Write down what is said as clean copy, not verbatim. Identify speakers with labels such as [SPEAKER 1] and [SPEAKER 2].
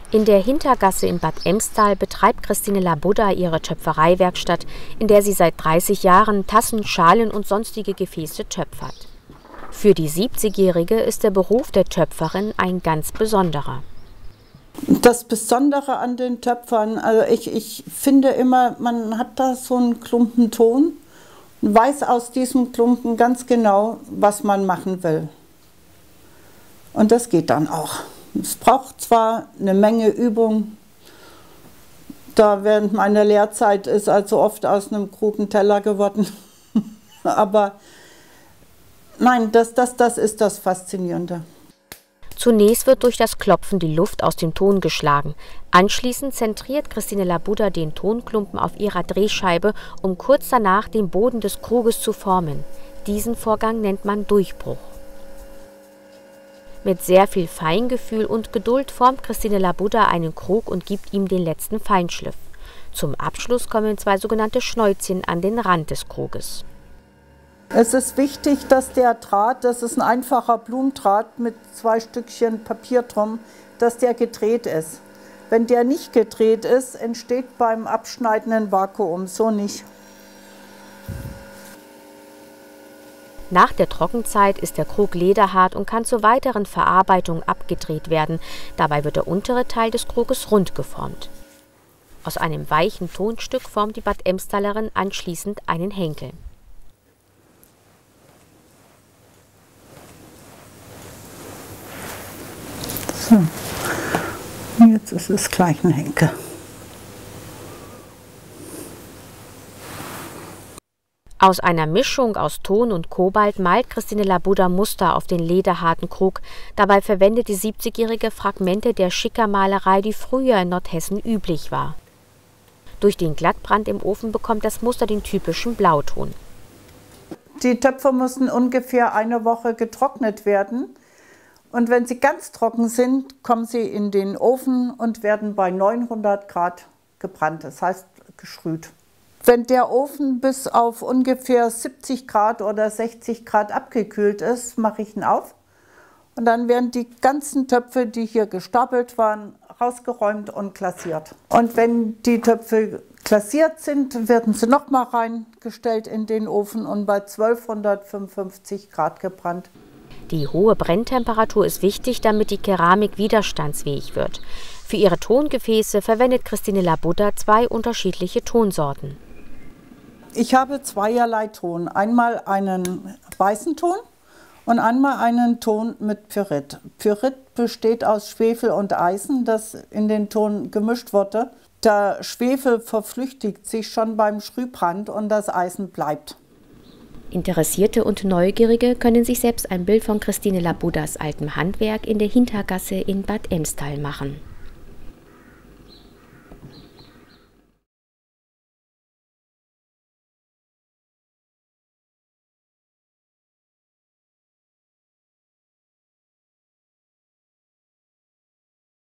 [SPEAKER 1] In der Hintergasse in Bad Emstal betreibt Christine Labuda ihre Töpfereiwerkstatt, in der sie seit 30 Jahren Tassen, Schalen und sonstige Gefäße töpfert. Für die 70-Jährige ist der Beruf der Töpferin ein ganz besonderer.
[SPEAKER 2] Das Besondere an den Töpfern, also ich finde immer, man hat da so einen Klumpen Ton und weiß aus diesem Klumpen ganz genau, was man machen will. Und das geht dann auch. Es braucht zwar eine Menge Übung, da während meiner Lehrzeit ist also oft aus einem Krug ein Teller geworden, aber nein, das ist das Faszinierende.
[SPEAKER 1] Zunächst wird durch das Klopfen die Luft aus dem Ton geschlagen. Anschließend zentriert Christine Labuda den Tonklumpen auf ihrer Drehscheibe, um kurz danach den Boden des Kruges zu formen. Diesen Vorgang nennt man Durchbruch. Mit sehr viel Feingefühl und Geduld formt Christine Labuda einen Krug und gibt ihm den letzten Feinschliff. Zum Abschluss kommen 2 sogenannte Schnäuzchen an den Rand des Kruges.
[SPEAKER 2] Es ist wichtig, dass der Draht, das ist ein einfacher Blumendraht mit 2 Stückchen Papier drum, dass der gedreht ist. Wenn der nicht gedreht ist, entsteht beim Abschneiden ein Vakuum, so nicht.
[SPEAKER 1] Nach der Trockenzeit ist der Krug lederhart und kann zur weiteren Verarbeitung abgedreht werden. Dabei wird der untere Teil des Kruges rund geformt. Aus einem weichen Tonstück formt die Bad Emstalerin anschließend einen Henkel.
[SPEAKER 2] So, jetzt ist es gleich ein Henkel.
[SPEAKER 1] Aus einer Mischung aus Ton und Kobalt malt Christine Labuda Muster auf den lederharten Krug. Dabei verwendet die 70-jährige Fragmente der Schickermalerei, die früher in Nordhessen üblich war. Durch den Glattbrand im Ofen bekommt das Muster den typischen Blauton.
[SPEAKER 2] Die Töpfe müssen ungefähr eine Woche getrocknet werden. Und wenn sie ganz trocken sind, kommen sie in den Ofen und werden bei 900 Grad gebrannt, das heißt geschrüht. Wenn der Ofen bis auf ungefähr 70 Grad oder 60 Grad abgekühlt ist, mache ich ihn auf. Und dann werden die ganzen Töpfe, die hier gestapelt waren, rausgeräumt und glasiert. Und wenn die Töpfe glasiert sind, werden sie nochmal reingestellt in den Ofen und bei 1255 Grad gebrannt.
[SPEAKER 1] Die hohe Brenntemperatur ist wichtig, damit die Keramik widerstandsfähig wird. Für ihre Tongefäße verwendet Christine Labuda 2 unterschiedliche Tonsorten.
[SPEAKER 2] Ich habe zweierlei Ton. Einmal einen weißen Ton und einmal einen Ton mit Pyrit. Pyrit besteht aus Schwefel und Eisen, das in den Ton gemischt wurde. Der Schwefel verflüchtigt sich schon beim Sprühbrand und das Eisen bleibt.
[SPEAKER 1] Interessierte und Neugierige können sich selbst ein Bild von Christine Labudas altem Handwerk in der Hintergasse in Bad Emstal machen.